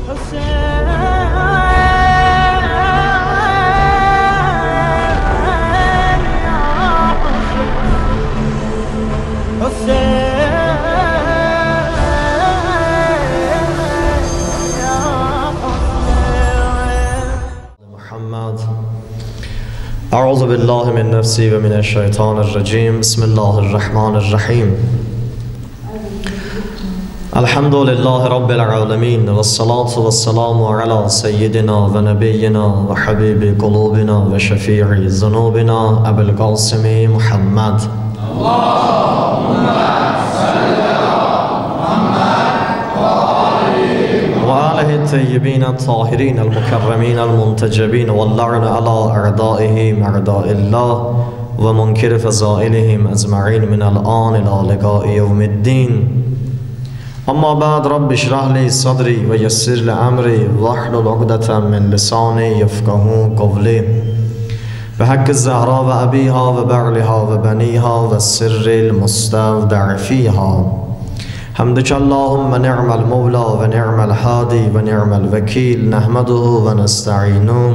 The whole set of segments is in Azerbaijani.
أعوذ بالله من نفسي ومن الشيطان الرجيم بسم الله الرحمن الرحيم الحمد لله رب العالمين والصلاة والسلام على سيدنا ونبينا وحبيب قلوبنا وشفيع ذنوبنا أبي القاسم محمد اللهم صل على محمد وآله الطيبين الطاهرين المكرمين المنتجبين واللعن على أعدائهم أعداء الله ومنكر فضائلهم أجمعين من الآن إلى لقاء يوم الدين أما بعد رب اشرح لي صدري ويسر لي أمري واحلل عقدة من لساني يفقهوا قولي بحق الزهراء وأبيها وبعلها وبنيها والسر المستودع فيها حمدك اللهم نعم المولى ونعم الهادي ونعم الوكيل نحمده ونستعينه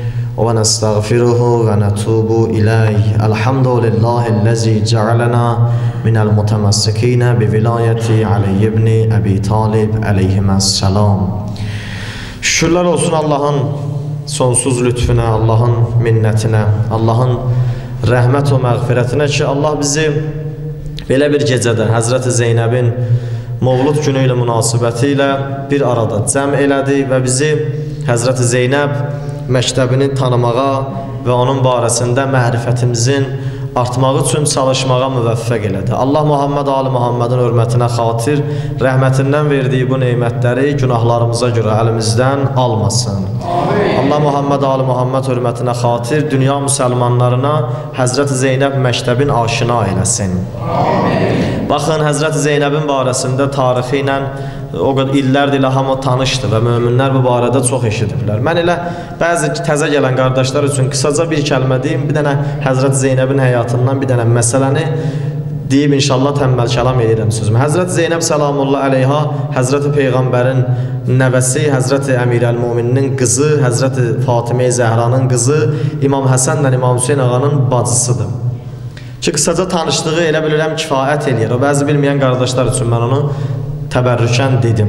ونستغفره ونتوب إليه الحمد لله الذي جعلنا من المتمسكين بولاية علي بن أبي طالب عليهما السلام. Şükürler olsun Allah'ın sonsuz lütfüne, Allah'ın minnetine, Allah'ın rəhmət və məğfirətinə ki, Allah bizi belə bir gecədə Həzrəti Zeynəbin Mövlud günü ilə münasibəti ilə bir arada cəm elədi və bizi Həzrəti Zeynəb məktəbini tanımağa və onun barəsində mərifətimizin artmaq üçün çalışmağa müvəffəq elədi. Allah Muhammed Ali Muhammedin hörmətinə xatir rəhmətindən verdiyi bu neymətləri günahlarımıza görə əlimizdən almasın. Amin. Allah Muhammed Ali Muhammed hörmətinə xatir dünya müsəlmanlarına Həzrəti Zeynəb məktəbin aşina eləsin. Amin. Baxın, Həzrəti Zeynəbin barəsində tarixi ilə o qədər illərdir ilə hamı tanışdı və möminlər bu barədə çox eşidiblər. Mən elə bəzi təzə gələn qardaşlar üçün qısaca bir kəlmə deyim, bir dənə Həzrət Zeynəbin həyatından bir dənə məsələni deyib inşallah təmməl kəlam edirəm sözümü. Həzrət Zeynəb səlamullah əleyha Həzrəti Peyğəmbərin nəvəsi, Həzrəti Əmirəl-Möminin qızı, Həzrəti Fatimə-i Zəhranın qızı, İmam Həsənlə İmam Hüseyn ağanın bacısıdır. Ki qısaca tanışdığı elə bilirəm kifayət eləyir. O bəzi bilməyən qardaşlar üçün mən onu təbərrükən dedim.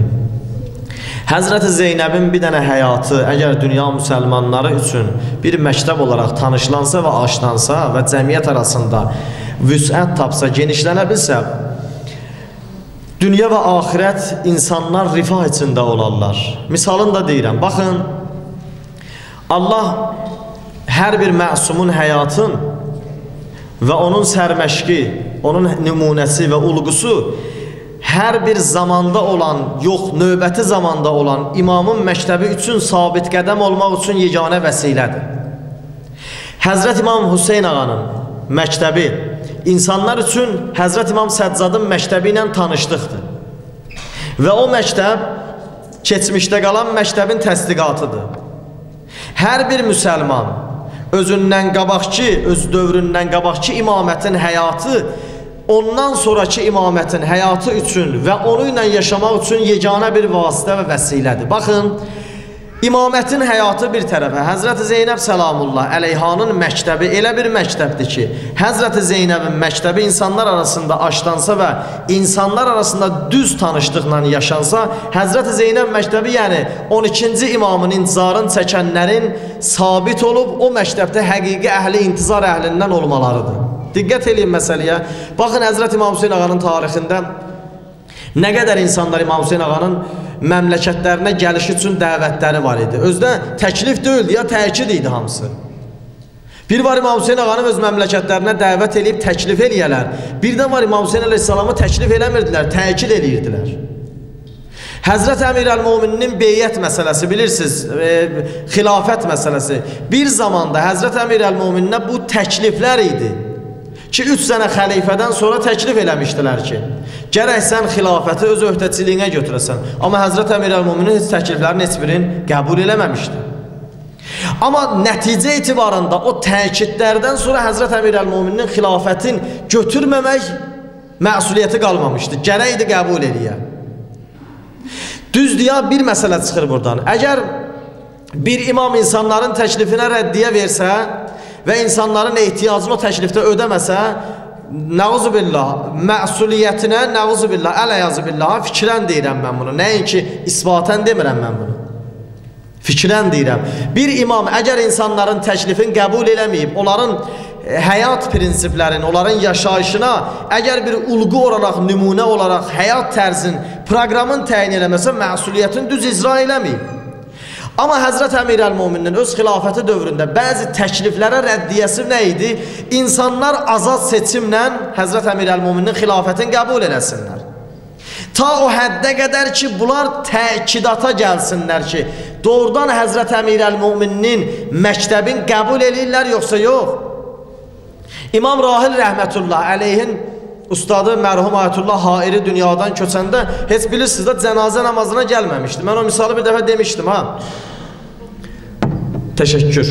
Həzrəti Zeynəbin bir dənə həyatı əgər dünya müsəlmanları üçün bir məktəb olaraq tanışlansa və aşlansa və cəmiyyət arasında vüsət tapsa, genişlənə bilsə, dünya və axirət insanlar rifah içində olarlar. Misalını da deyirəm. Baxın, Allah hər bir məsumun həyatın və onun sərməşqi, onun nümunəsi və ulğusu hər bir zamanda olan, yox, növbəti zamanda olan imamın məktəbi üçün sabit qədəm olmaq üçün yeganə vəsilədir. Həzrət İmam Hüseyn ağanın məktəbi insanlar üçün Həzrət İmam Səccadın məktəbi ilə tanışlıqdır. Və o məktəb keçmişdə qalan məktəbin təsdiqatıdır. Hər bir müsəlman özündən qabaqki, öz dövründən qabaqki imamətin həyatı ondan sonraki imamətin həyatı üçün və onu ilə yaşamaq üçün yeganə bir vasitə və vəsilədir. Baxın, imamətin həyatı bir tərəfə, Həzrəti Zeynəb səlamullah əleyhanın məktəbi elə bir məktəbdir ki, Həzrəti Zeynəbin məktəbi insanlar arasında aşlansa və insanlar arasında düz tanışlıqla yaşansa, Həzrəti Zeynəb məktəbi, yəni 12-ci imamın intizarın çəkənlərin sabit olub, o məktəbdə həqiqi əhli intizar əhlindən olmalarıdır. Diqqət eləyin məsələyə. Baxın, Həzrət İmam Hüseyn ağanın tarixində nə qədər insanlar İmam Hüseyn ağanın məmləkətlərinə gəliş üçün dəvətləri var idi. Özdə təklif deyildi, ya təkid idi hamısı. Bir var İmam Hüseyn ağanı öz məmləkətlərinə dəvət eləyib təklif eləyələr. Birdən var İmam Hüseyn əleyhissalamı təklif eləmirdilər, təkid eləyirdilər. Həzrət Əmirəl-Möminin beyyət məsələsi, bilirsiniz, xilafət məsələsi. Bir zamanda Həzrət Əmirəl-Mömininə bu təkliflər idi. Ki 3 sənə xəlifədən sonra təklif eləmişdilər ki, gərək sən xilafəti öz öhdəçiliyinə götürəsən. Amma Həzrət Əmirəl-Möminin heç təkliflərin heç birini qəbul eləməmişdi. Amma nəticə etibarında o təkidlərdən sonra Həzrət Əmirəl-Möminin xilafətin götürməmək məsuliyyəti qalmamışdı. Gərəkdi qəbul eləyə. Düzdür ya, bir məsələ çıxır buradan. Əgər bir imam insanların təklifinə rəddiyə versə və insanların ehtiyacını o təklifdə ödəməsə, nəuzubillah, məsuliyyətinə, nəuzubillah, ələyazıbillah, fikrən deyirəm mən bunu. Nəinki isbatən demirəm mən bunu. Fikrən deyirəm. Bir imam əgər insanların təklifini qəbul eləməyib, onların həyat prinsiplərini, onların yaşayışına əgər bir ulğu olaraq, nümunə olaraq həyat tərzin, proqramın təyin eləməsə, məsuliyyətin düz icra eləməyib. Amma Həzrət Əmir Əl-Möminin öz xilafəti dövründə bəzi təkliflərə rəddiyəsi nə idi? İnsanlar azad seçimlə Həzrət Əmir Əl-Möminin xilafətini qəbul eləsinlər. Ta o həddə qədər ki, bunlar təkidata gəlsinlər ki, doğrudan Həzrət Əmir Əl-Möminin məktəbin qəbul eləyirlər, yoxsa yox? İmam Rahil rəhmətullah əleyhin ustadı mərhum Ayətullah Hairi dünyadan köçəndə heç bilirsiniz də cənazə namazına gəlməmişdi. Mən o misalı bir dəfə demişdim ha. Təşəkkür.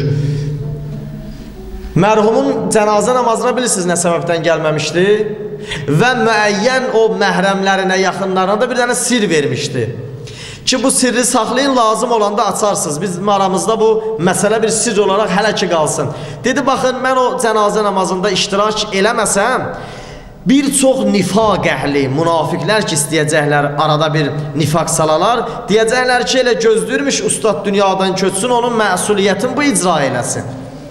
Mərhumun cənazə namazına bilirsiniz nə səbəbdən gəlməmişdi? Və müəyyən o məhrəmlərinə, yaxınlarına da bir dənə sir vermişdi. Ki bu sirri saxlayın, lazım olanda açarsınız. Bizim aramızda bu məsələ bir sir olaraq hələ ki qalsın. Dedi, baxın, mən o cənazə namazında iştirak eləməsəm, bir çox nifaq əhli, münafiqlər ki, istəyəcəklər, arada bir nifaq salalar, deyəcəklər ki, elə gözlürmüş ustad dünyadan köçsün, onun məsuliyyətini bu icra eləsin.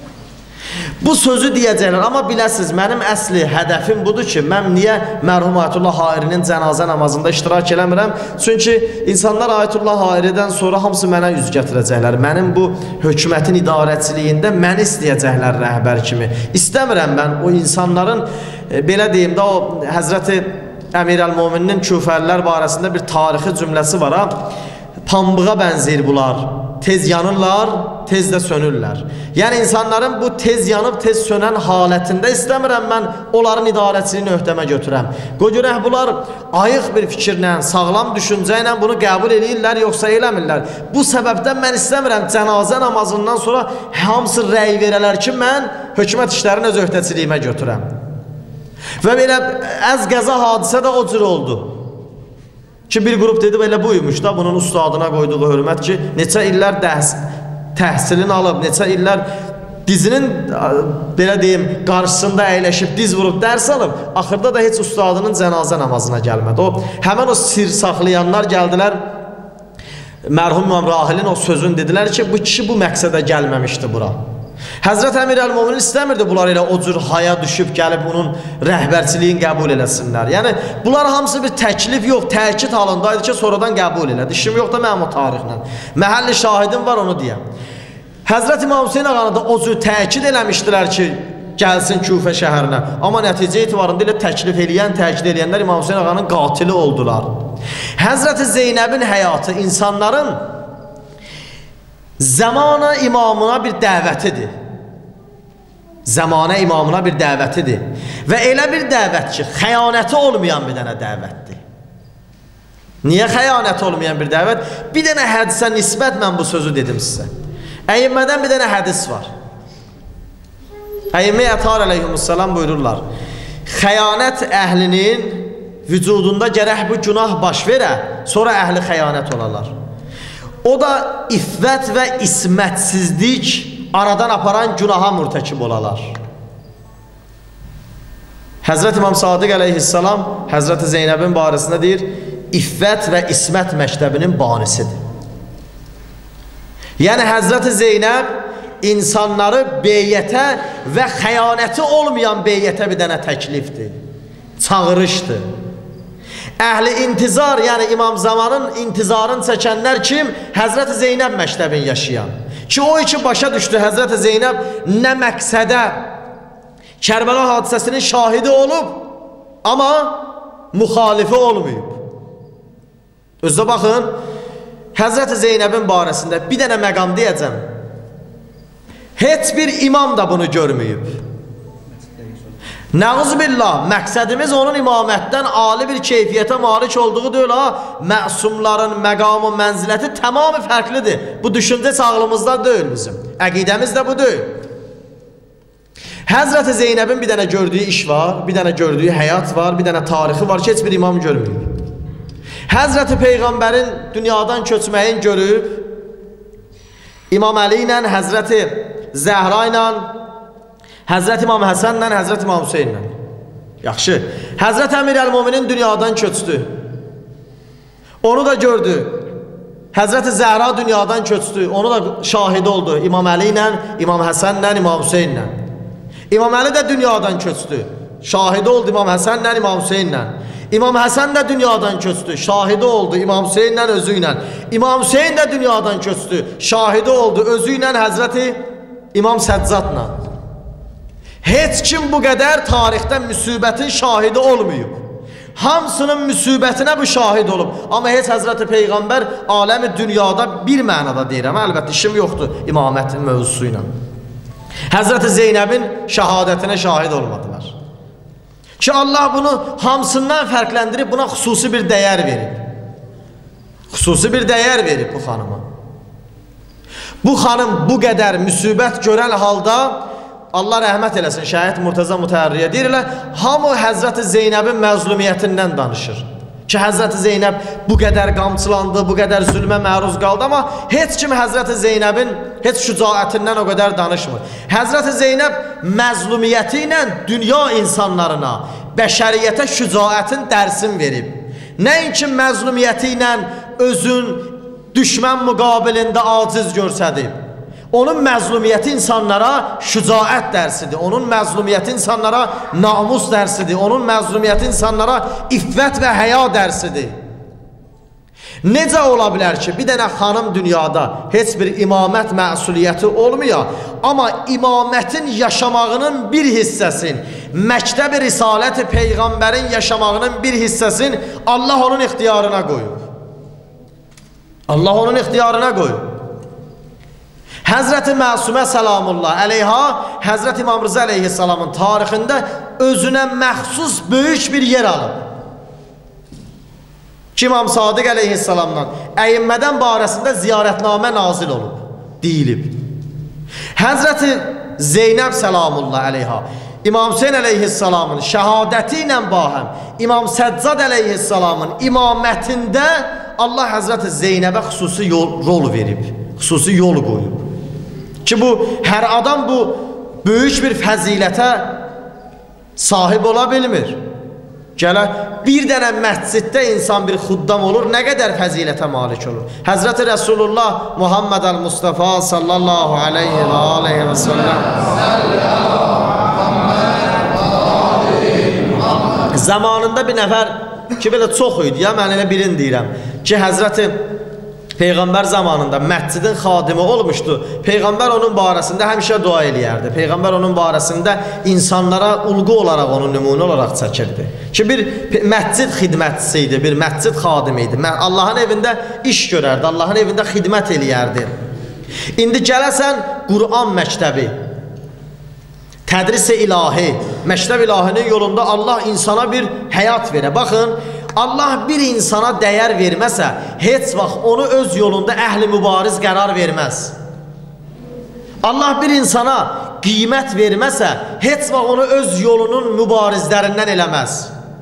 Bu sözü deyəcəklər, amma biləsiniz, mənim əsli hədəfim budur ki, mən niyə mərhum Ayətullah Hairinin cənazə namazında iştirak eləmirəm? Çünki insanlar Ayətullah Hairidən sonra hamısı mənə üz gətirəcəklər. Mənim bu hökumətin idarəçiliyində məni istəyəcəklər rəhbər kimi. İstəmirəm mən o insanların, belə deyim də, o Həzrəti Əmir Əl-Möminin küfərlər barəsində bir tarixi cümləsi var ha. Pambığa bənzəyir bunlar. Tez yanırlar, tez də sönürlər. Yəni insanların bu tez yanıb, tez sönən halətində istəmirəm mən onların idarəçiliyini öhdəmə götürəm. Qoy görək, bunlar ayıq bir fikirlə, sağlam düşüncə ilə bunu qəbul edirlər, yoxsa eləmirlər. Bu səbəbdən mən istəmirəm cənazə namazından sonra hamısı rəy verələr ki, mən hökumət işlərini öz öhdəçiliyimə götürəm. Və belə əz qəza hadisə də o cür oldu. Ki bir qrup dedi, belə buymuş da, bunun ustadına qoyduğu hörmət ki, neçə illər təhsilini alıb, neçə illər dizinin, belə deyim, qarşısında əyləşib, diz vurub, dərs alıb, axırda da heç ustadının cənazə namazına gəlmədi. Həmən o sir saxlayanlar gəldilər, mərhum İmam Rahilin o sözünü dedilər ki, bu kişi bu məqsədə gəlməmişdi bura. Həzrət Əmir Əl-Mömin istəmirdi bunlar elə o cür haya düşüb gəlib onun rəhbərçiliyin qəbul eləsinlər. Yəni bunlar hamısı bir təklif yox, təkid halındaydı ki, sonradan qəbul elədi. İşim yox da mənim o tarixlə. Məhəlli şahidim var, onu deyəm. Həzrət İmam Hüseyin ağanı da o cür təkid eləmişdilər ki, gəlsin Küfə şəhərinə. Amma nəticə etibarında elə təklif eləyən, təkid eləyənlər İmam Hüseyin ağanın qatili oldular. Həzrət Zeynəbin həyatı insanların zamana imamına bir dəvətidir. Zamana imamına bir dəvətidir. Və elə bir dəvət ki, xəyanəti olmayan bir dənə dəvətdir. Niyə xəyanəti olmayan bir dəvət? Bir dənə hədisə nisbət mən bu sözü dedim sizə. Əyyimmədən bir dənə hədis var. Əyyimə Ətər əleyhissalam buyururlar. Xəyanət əhlinin vücudunda gərək bu günah baş verə, sonra əhli xəyanət olarlar. O da iffət və ismətsizlik aradan aparan günaha mürtəkib olalar. Həzrət İmam Sadiq əleyhissalam Həzrət Zeynəbin barəsində deyir, iffət və ismət məktəbinin banisidir. Yəni Həzrət Zeynəb insanları beyyətə və xəyanəti olmayan beyyətə bir dənə təklifdir, çağırışdır. Əhli intizar, yəni İmam Zamanın intizarını çəkənlər kim? Həzrət Zeynəb məktəbini yaşayan. Ki o iki başa düşdü, Həzrət Zeynəb nə məqsədə Kərbəla hadisəsinin şahidi olub, amma müxalifi olmayıb. Özdə baxın, Həzrət Zeynəbin barəsində bir dənə məqam deyəcəm. Heç bir imam da bunu görməyib. Nəğuzbillah, məqsədimiz onun imamətdən ali bir keyfiyyətə malik olduğu deyil ha. Məsumların məqamı, mənziləti tamamı fərqlidir. Bu düşüncə sağlığımızda deyil bizim. Əqidəmiz də bu deyil. Həzrət Zeynəbin bir dənə gördüyü iş var, bir dənə gördüyü həyat var, bir dənə tarixi var ki, heç bir imam görməyib. Həzrəti Peyğəmbərin dünyadan köçməyini görüb, İmam Əli ilə, Həzrəti Zəhra ilə, Həzrəti İmam Həsən ilə, Həzrəti İmam Hüseyin ilə. Yaxşı, Həzrəti Əmir Əl-Müminin dünyadan köçdü. Onu da gördü. Həzrəti Zəhra dünyadan köçdü. Onu da şahid oldu. İmam Əli ilə, İmam Həsən ilə, İmam Hüseyin ilə. İmam Əli də dünyadan köçdü. Şahidi oldu İmam Həsən ilə, İmam Hüseyin ilə. İmam Həsən də dünyadan köçdü. Şahidi oldu İmam Hüseyin ilə, özü ilə. İmam Hüseyin də dünyadan köçdü. Şahidi oldu özü ilə, Həzrəti İmam Səccadla. Heç kim bu qədər tarixdə müsibətin şahidi olmayıb. Hamısının müsibətinə bu şahid olub. Amma heç Həzrəti Peyğəmbər aləmi dünyada bir mənada deyirəm. Əlbəttə işim yoxdur imamətin mövzusu ilə. Həzrəti Zeynəbin şəhadətinə şahid olmadılar. Ki Allah bunu hamısından fərqləndirib, buna xüsusi bir dəyər verib. Xüsusi bir dəyər verib bu xanıma. Bu xanım bu qədər müsibət görən halda, Allah rəhmət eləsin, Şəhid Murtəza Mütəhərriyə deyirlər, hamı Həzrəti Zeynəbin məzlumiyyətindən danışır. Ki Həzrəti Zeynəb bu qədər qamçılandı, bu qədər zülmə məruz qaldı, amma heç kim Həzrəti Zeynəbin heç şücaətindən o qədər danışmır. Həzrəti Zeynəb məzlumiyyəti ilə dünya insanlarına, bəşəriyyətə şücaətin dərsin verib. Nəinki məzlumiyyəti ilə özün düşmən müqabilində aciz görsədib. Onun məzlumiyyəti insanlara şücaət dərsidir. Onun məzlumiyyəti insanlara namus dərsidir. Onun məzlumiyyəti insanlara iffət və həya dərsidir. Necə ola bilər ki, bir dənə xanım dünyada heç bir imamət məsuliyyəti olmuyor, amma imamətin yaşamağının bir hissəsin, məktəb-i risaləti Peyğəmbərin yaşamağının bir hissəsin Allah onun ixtiyarına qoyub. Allah onun ixtiyarına qoyub. Həzrəti Məsumə Səlamullah əleyha, Həzrəti İmam Rıza əleyhissalamın tarixində özünə məxsus böyük bir yer alıb. Ki İmam Sadiq əleyhissalamdan əyimmədən barəsində ziyarətnamə nazil olub, deyilib. Həzrəti Zeynəb Səlamullah əleyha, İmam Hüseyin əleyhissalamın şəhadəti ilə bahəm, İmam Səccad əleyhissalamın imamətində Allah Həzrəti Zeynəbə xüsusi rol verib, xüsusi yol qoyub. Ki bu, hər adam bu böyük bir fəzilətə sahib ola bilmir. Gələ, bir dənə məsciddə insan bir xuddam olur, nə qədər fəzilətə malik olur. Həzrəti Rəsulullah Muhammed el-Mustafa sallallahu aleyhi və aleyhi və səlləm zamanında bir nəfər ki, belə çox idi ya, mən elə birini deyirəm ki, Həzrəti Peyğəmbər zamanında məscidin xadimi olmuşdu. Peyğəmbər onun barəsində həmişə dua eləyərdi. Peyğəmbər onun barəsində insanlara ulğu olaraq, onu nümunə olaraq çəkirdi. Ki bir məscid xidmətçisi idi, bir məscid xadimi idi. Allahın evində iş görərdi, Allahın evində xidmət eləyərdi. İndi gələsən Qur'an məktəbi, tədris-i ilahi, məktəb ilahinin yolunda Allah insana bir həyat verə. Baxın, Allah bir insana dəyər verməsə, heç vaxt onu öz yolunda əhli mübariz qərar verməz. Allah bir insana qiymət verməsə, heç vaxt onu öz yolunun mübarizlərindən eləməz.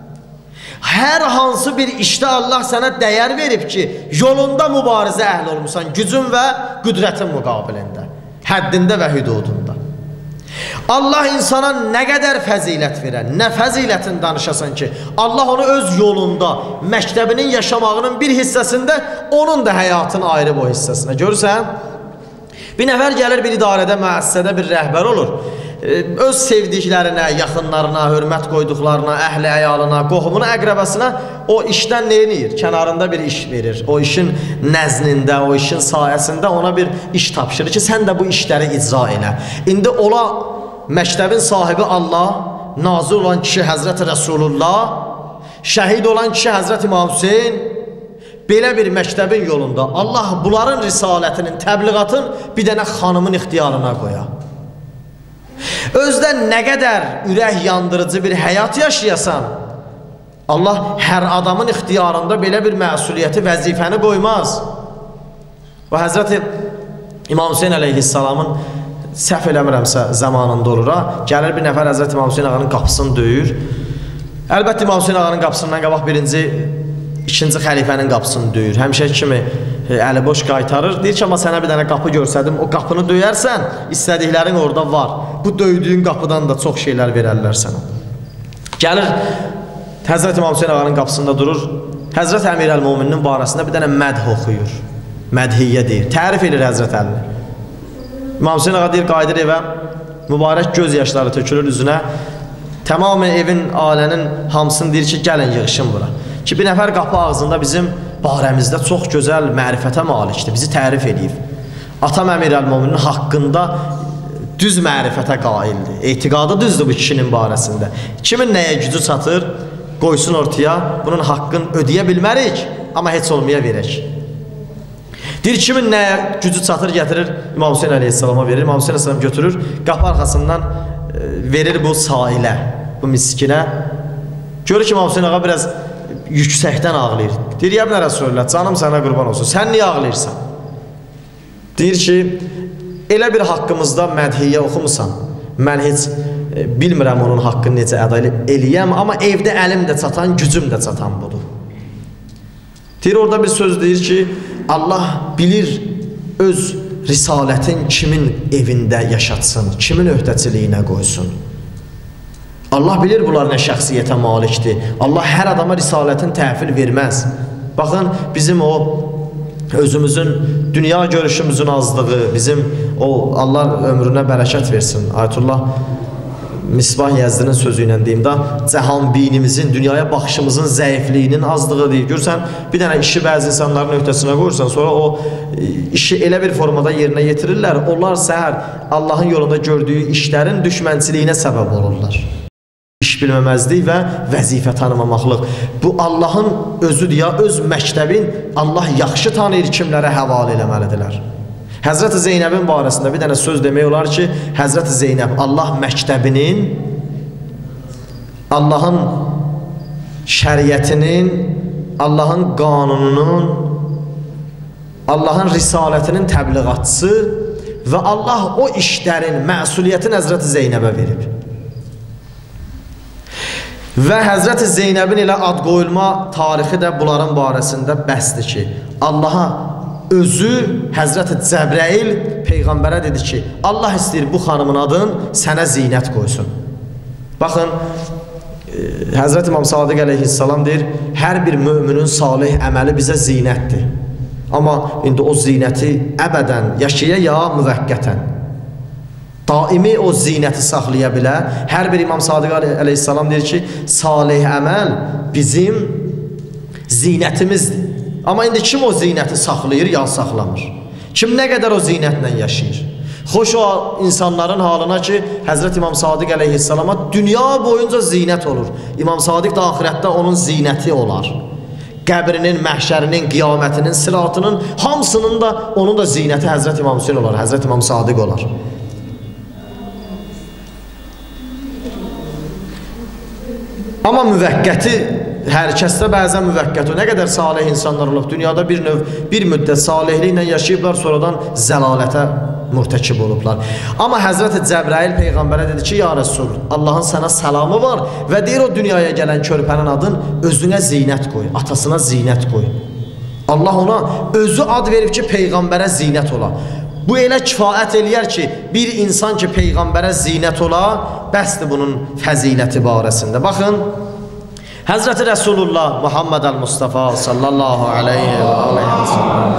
Hər hansı bir işdə Allah sənə dəyər verib ki, yolunda mübarizə əhli olmuşsan, gücün və qüdrətin müqabilində, həddində və hüdudunda. Allah insana nə qədər fəzilət verər, nə fəzilətin danışasan ki, Allah onu öz yolunda, məktəbinin yaşamağının bir hissəsində, onun da həyatın ayrı bu hissəsinə. Görürsən, bir nəfər gəlir bir idarədə, müəssisədə bir rəhbər olur. Öz sevdiklərinə, yaxınlarına, hörmət qoyduqlarına, əhli əyalına, qohumuna, əqrəbəsinə o işdən neyinir? Kənarında bir iş verir. O işin nəznində, o işin sayəsində ona bir iş tapşırır ki, sən də bu işləri icra elə. İndi ola məktəbin sahibi Allah, nazir olan kişi Həzrəti Rəsulullah, şəhid olan kişi Həzrəti İmam Hüseyin, belə bir məktəbin yolunda Allah bunların risalətinin, təbliğatın bir dənə xanımın ixtiyarına qoya. Özdən nə qədər ürək yandırıcı bir həyat yaşayasan, Allah hər adamın ixtiyarında belə bir məsuliyyəti, vəzifəni qoymaz. Və Həzrəti İmam Hüseyin əleyhissalamın səhv eləmirəmsə zamanında olur ha, gəlir bir nəfər Həzrəti İmam Hüseyin ağanın qapısını döyür. Əlbəttə İmam Hüseyin ağanın qapısından qabaq birinci ikinci xəlifənin qapısını döyür. Həmişə kimi əli boş qaytarır. Deyir ki, amma sənə bir dənə qapı görsədim, o qapını döyərsən, istədiklərin orada var. Bu döydüyün qapıdan da çox şeylər verərlər sənə. Gəlir, Həzrət İmam Hüseyin ağanın qapısında durur. Həzrət Əmir Əl-Muminin barəsində bir dənə mədh oxuyur. Mədhiyyə deyir. Tərif edir Həzrət Əlini. İmam Hüseyin ağa deyir, qayıdır evə. Mübarək göz yaşları tökülür üzünə. Tamamən evin, ailənin hamısını deyir ki, gəlin yığışın bura. Ki, bir nəfər qapı ağzında bizim barəmizdə çox gözəl mərifətə malikdir. Bizi tərif edib. Atam Əmir Əl-Muminin haqqında düz mərifətə qaildir. Etiqadı düzdür bu kişinin barəsində. Kimin nəyə gücü çatır, qoysun ortaya, bunun haqqını ödəyə bilmərik, amma heç olmaya verək. Deyir, kimin nəyə gücü çatır, gətirir, İmam Hüseyin Əleyhisselama verir, İmam Hüseyin Əleyhisselam götürür, qapı arxasından verir bu sailə, bu miskinə. Görür ki, İmam Hüseyin ağa biraz yüksəkdən ağlayır. Deyir, ya binə Rəsulullah, canım sənə qurban olsun, sən niyə ağlayırsan? Deyir ki, elə bir haqqımızda mədhiyyə oxumusan, mən heç bilmirəm onun haqqını necə əda eləyəm, amma evdə əlim də çatan, gücüm də çatan budur. Deyir, orada bir söz deyir ki, Allah bilir öz risalətin kimin evində yaşatsın, kimin öhdəçiliyinə qoysun. Allah bilir bunlar nə şəxsiyyətə malikdir. Allah hər adama risalətin təhvil verməz. Baxın, bizim o özümüzün, dünya görüşümüzün azlığı, bizim o Allah ömrünə bərəkət versin. Ayətullah Misbah Yəzdinin sözü ilə deyim da, cəhanbinimizin, dünyaya baxışımızın zəifliyinin azlığı deyir. Görürsən, bir dənə işi bəzi insanların öhdəsinə qoyursan, sonra o işi elə bir formada yerinə yetirirlər, onlar səhər Allahın yolunda gördüyü işlərin düşmənçiliyinə səbəb olurlar. İş bilməməzlik və vəzifə tanımamaqlıq. Bu Allahın özüdür ya, öz məktəbin Allah yaxşı tanıyır, kimlərə həvalə eləməlidirlər. Həzrət-i Zeynəbin barəsində bir dənə söz demək olar ki, Həzrət-i Zeynəb Allah məktəbinin, Allahın şəriətinin, Allahın qanununun, Allahın risalətinin təbliğatçısı və Allah o işlərin məsuliyyətini Həzrət-i Zeynəbə verib. Və Həzrət-i Zeynəbin elə ad qoyulma tarixi də bunların barəsində bəsdir ki, Allaha özü Həzrət-i Cəbrail Peyğəmbərə dedi ki, Allah istəyir bu xanımın adın sənə zinət qoysun. Baxın, Həzrət İmam Sadiq əleyhissalam deyir, hər bir müminin salih əməli bizə zinətdir. Amma indi o zinəti əbədən yaşaya ya müvəqqətən. Daimi o zinəti saxlaya bilər. Hər bir İmam Sadiq əleyhissalam deyir ki, salih əməl bizim zinətimizdir. Amma indi kim o zinəti saxlayır, ya saxlamır? Kim nə qədər o zinətlə yaşayır? Xoş o insanların halına ki, Həzrət İmam Sadiq əleyhissalama dünya boyunca zinət olur. İmam Sadiq da axirətdə onun zinəti olar. Qəbrinin, məhşərinin, qiyamətinin, siratının, hamısının da onun da zinəti Həzrət İmam Hüseyin olar, Həzrət İmam Sadiq olar. Amma müvəqqəti, hər kəsdə bəzən müvəqqəti, nə qədər salih insanlar olub, dünyada bir müddət salihliklə yaşayıblar, sonradan zəlalətə mürtəkib olublar. Amma Həzrət-i Cəbrail Peyğəmbərə dedi ki, ya Rəsul, Allahın sənə səlamı var və deyir o dünyaya gələn körpənin adın özünə zinət qoy, atasına zinət qoy. Allah ona özü ad verib ki, Peyğəmbərə zinət ola. Bu elə kifayət eləyər ki, bir insan ki, Peyğəmbərə zinət ola, bəsdir bunun fəziləti barəsində. Baxın, Həzrəti Rəsulullah Muhammed Əl-Mustafa sallallahu aleyhi və səlləm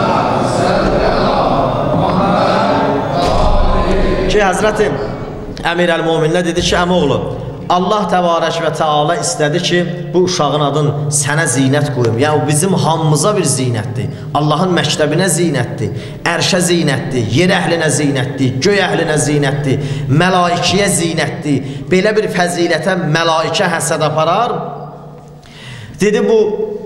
ki, Həzrəti Əmir Əl-Muminlə dedi ki, əmoğlu, Allah təbarək və təala istədi ki, bu uşağın adın sənə zinət qoyum. Yəni, bizim hamımıza bir zinətdir. Allahın məktəbinə zinətdir, ərşə zinətdir, yer əhlinə zinətdir, göy əhlinə zinətdir, məlaikiyə zinətdir. Belə bir fəzilətə mələikə həsəd aparar. Dedi, bu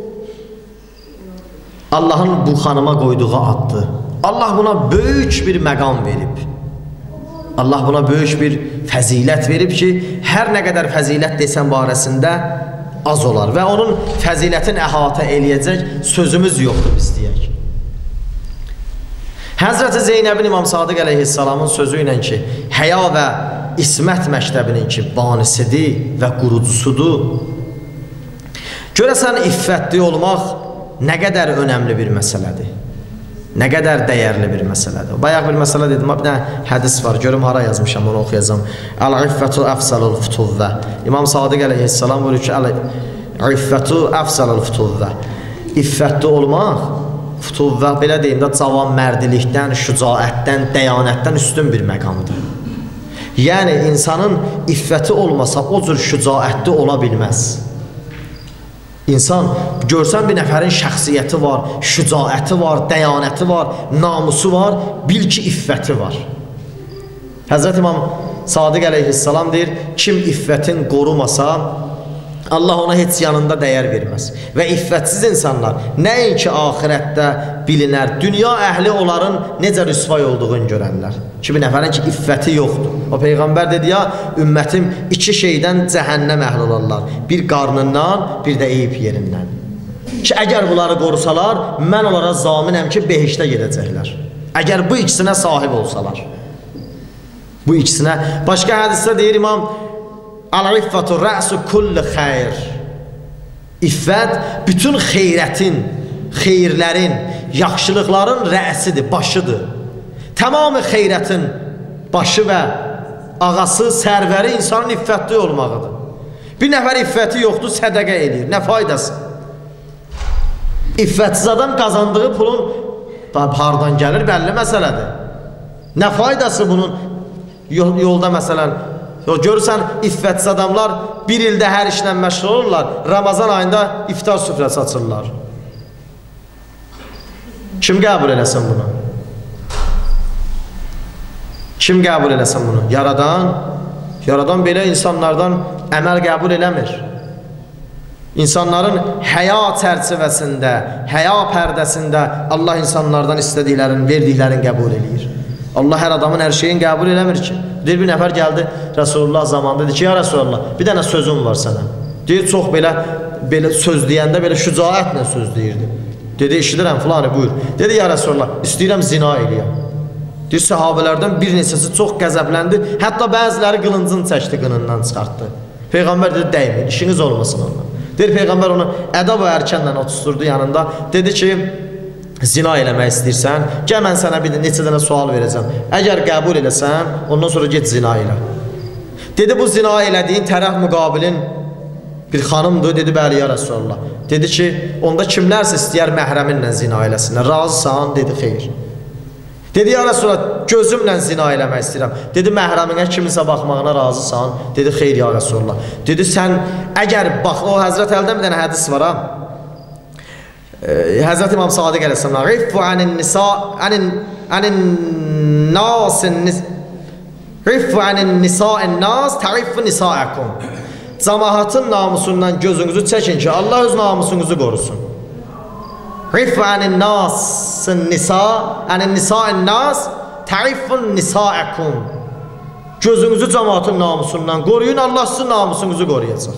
Allahın bu xanıma qoyduğu addır. Allah buna böyük bir məqam verib. Allah buna böyük bir fəzilət verib ki, hər nə qədər fəzilət desən barəsində az olar və onun fəzilətini əhatə eləyəcək sözümüz yoxdur biz deyək. Həzrəti Zeynəbin İmam Sadiq əleyhissalamın sözü ilə ki, həya və ismət məktəbinin ki, banisidir və qurucusudur. Görəsən iffətli olmaq nə qədər önəmli bir məsələdir. Nə qədər dəyərli bir məsələdir. Bayaq bir məsələ dedim, bir dənə hədis var, görüm hara yazmışam, onu oxuyacağım. Əl-iffətu əfsəlul futuvvə. İmam Sadiq əleyhissalam buyurur ki, əl-iffətu əfsəlul futuvvə. İffətli olmaq, futuvvə belə deyim də, cavan mərdilikdən, şücaətdən, dəyanətdən üstün bir məqamdır. Yəni, insanın iffəti olmasa, o cür şücaətli ola bilməz. İnsan, görsən bir nəfərin şəxsiyyəti var, şücaəti var, dəyanəti var, namusu var, bil ki, iffəti var. Həzrət İmam Sadiq əleyhissalam deyir, kim iffətin qorumasa, Allah ona heç yanında dəyər verməz. Və iffətsiz insanlar nəinki axirətdə bilinər, dünya əhli onların necə rüsvay olduğunu görənlər. Ki, bir nəfərin ki, iffəti yoxdur. O Peyğəmbər dedi ya, ümmətim iki şeydən cəhənnəm əhli olarlar. Bir qarnından, bir də eyib yerindən. Ki, əgər bunları qorusalar, mən onlara zaminəm ki, behişdə gedəcəklər. Əgər bu ikisinə sahib olsalar. Bu ikisinə. Başqa hədisdə deyir İmam, Əl-iffətu rə'su kulli xeyr. İffət bütün xeyrətin, xeyirlərin, yaxşılıqların rə'sidir, başıdır. Tamamı xeyrətin başı və ağası, sərvəri insanın iffətli olmağıdır. Bir nəfər iffəti yoxdur, sədəqə edir. Nə faydası? İffətsiz adam qazandığı pulun hardan gəlir, bəlli məsələdir. Nə faydası bunun yolda məsələn? Görürsən, iffətsiz adamlar bir ildə hər işlə məşğul olurlar, Ramazan ayında iftar süfrəsi açırlar. Kim qəbul eləsin bunu? Kim qəbul eləsin bunu? Yaradan. Yaradan belə insanlardan əməl qəbul eləmir. İnsanların həya çərçivəsində, həya pərdəsində Allah insanlardan istədiklərini, verdiklərini qəbul eləyir. Allah hər adamın hər şeyini qəbul eləmir ki. Deyir, bir nəfər gəldi Rasulullah zamanında, dedi ki, ya Rasulullah, bir dənə sözüm var sənə. Deyir, çox belə söz deyəndə belə şücaətlə söz deyirdi. Dedi, eşidirəm filanı, buyur. Dedi, ya Rasulullah, istəyirəm zina eləyəm. Deyir, səhabələrdən bir neçəsi çox qəzəbləndi, hətta bəziləri qılıncını çəkdi, qınından çıxartdı. Peyğəmbər dedi, dəyməyin, işiniz olmasın ondan. Deyir, Peyğəmbər onu ədab və ərkənlə otusturdu yanında, dedi ki, zina eləmək istəyirsən, gəl mən sənə bir neçə dənə sual verəcəm. Əgər qəbul eləsən, ondan sonra get zina elə. Dedi, bu zina elədiyin tərəf müqabilin bir xanımdır. Dedi, bəli, ya Rəsulullah. Dedi ki, onda kimlərsə istəyər məhrəminlə zina eləsinlər. Razısan? Dedi, xeyr. Dedi, ya Rəsulullah, gözümlə zina eləmək istəyirəm. Dedi, məhrəminə kiminsə baxmağına razısan? Dedi, xeyr, ya Rəsulullah. Dedi, sən əgər bax, o Həzrət Əldən bir dənə hədis var, ha? Həzrət İmam Sadiq əleyhissalam Riffu anin nisa'in nas ta'riffu nisa'akum. Cəmaatın namusundan gözünüzü çəkin ki, Allah öz namusunuzu qorusun. Riffu anin nisa'in nas ta'riffu nisa'akum. Gözünüzü cəmaatın namusundan qoruyun, Allah sizin namusunuzu qoruyacaq.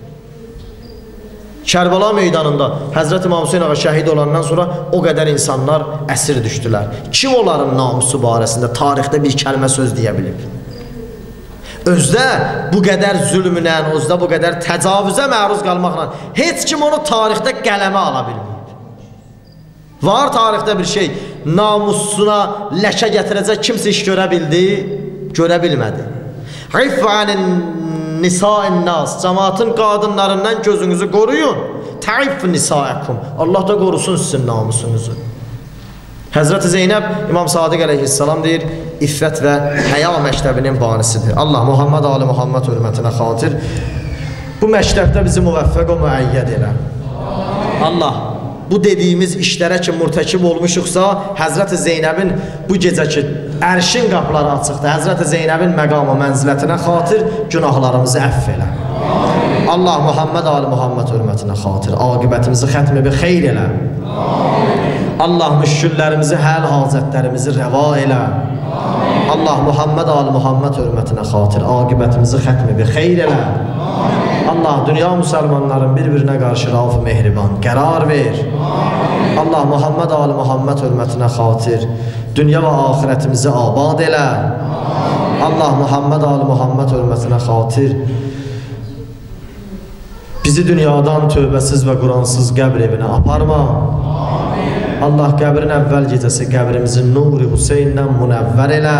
Kərbəla meydanında Həzrət İmam Hüseyin ağa şəhid olandan sonra o qədər insanlar əsir düşdülər. Kim onların namusu barəsində tarixdə bir kəlmə söz deyə bilib? Özdə bu qədər zülmünlə, özdə bu qədər təcavüzə məruz qalmaqla heç kim onu tarixdə qələmə ala bilməyib. Var tarixdə bir şey, namusuna ləkə gətirəcək kimsə iş görə bildi, görə bilmədi. Rif'anin nisa'in nas, cəmaatın qadınlarından gözünüzü qoruyun. Ta'riffu nisa'akum, Allah da qorusun sizin namusunuzu. Həzrəti Zeynəb İmam Sadiq əleyhissalam deyir, iffət və həya məktəbinin banisidir. Allah Muhammed Ali Muhammed hörmətinə xatir bu məktəbdə bizi müvəffəq və müəyyəd elə. Allah bu dediyimiz işlərə ki mürtəkib olmuşuqsa, Həzrəti Zeynəbin bu gecəki ərşin qapıları açıqdır. Həzrəti Zeynəbin məqamı mənzilətinə xatir günahlarımızı əff elə. Allah Muhammed Ali Muhammed hörmətinə xatir aqibətimizi xətmi bir xeyr elə. Allah müşküllərimizi, həl hacətlərimizi rəva elə. Allah Muhammed Ali Muhammed hörmətinə xatir aqibətimizi xətmi bir xeyr elə. Allah dünya müsəlmanların bir-birinə qarşı rauf mehriban qərar ver. Allah Muhammed Ali Muhammed hörmətinə xatir dünya və axirətimizi abad elə. Allah Muhammed Ali Muhammed hörmətinə xatir Bizi dünyadan tövbəsiz və Quransız qəbr evinə aparma. Allah qəbrin əvvəl gecəsi qəbrimizin nuri Hüseynlə münəvvər elə.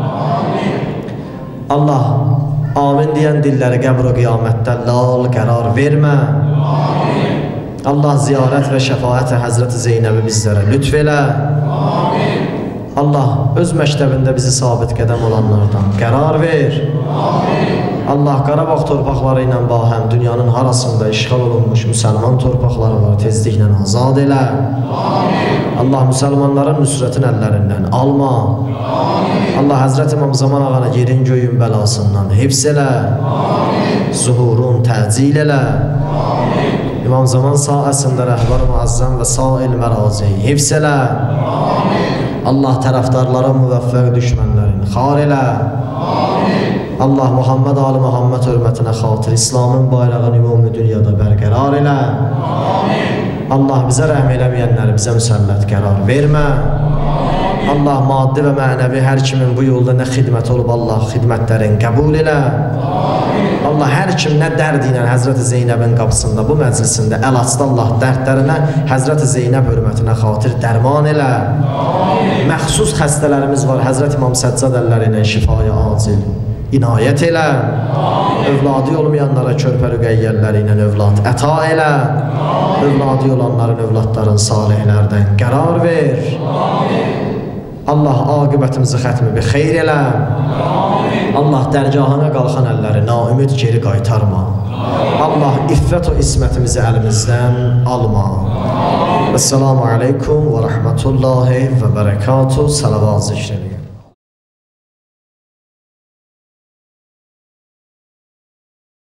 Allah amin deyən dilləri qəbr o qiyamətdə lal qərar vermə. Allah ziyarət və şəfaət Həzrəti Zeynəbi bizlərə lütf elə. Allah öz məktəbində bizi sabit qədəm olanlardan qərar ver. Allah Qarabağ torpaqları ilə bahəm dünyanın harasında işğal olunmuş müsəlman torpaqları var, tezliklə azad elə. Allah müsəlmanların nüsrətin əllərindən alma. Allah Həzrət İmam Zaman ağana yerin göyün bəlasından hifz elə. Zuhurun təcil elə. İmam Zaman sayəsində rəhbər-i müəzzəm və sail məraziyi hifz elə. Allah tərəfdarlara müvəffəq düşmənlərin xar elə. Allah Muhammed Ali Muhammed hörmətinə xatir İslamın bayrağını ümumi dünyada bərqərar elə. Allah bizə rəhm eləməyənləri bizə müsəllət qərar vermə. Allah maddi və mənəvi hər kimin bu yolda nə xidmət olub Allah xidmətlərin qəbul elə. Allah hər kim nə dərd ilə Həzrəti Zeynəbin qapısında bu məclisində əl açdı Allah dərdlərinə Həzrəti Zeynəb hörmətinə xatir dərman elə. Məxsus xəstələrimiz var Həzrət İmam Səccad əllərindən şifaya acil inayət elə. Övladı olmayanlara körpə rüqəyyəlləri ilə övlad əta elə. Övladı olanların övladların salihlərdən qərar ver. Allah aqibətimizi xətmi bir xeyr elə. Allah dərgahına qalxan əlləri naümid geri qaytarma. Allah iffət o ismətimizi əlimizdən alma. Esselamu aleykum və rəhmətullahi və bərəkatuhu. Salavat zikr edin.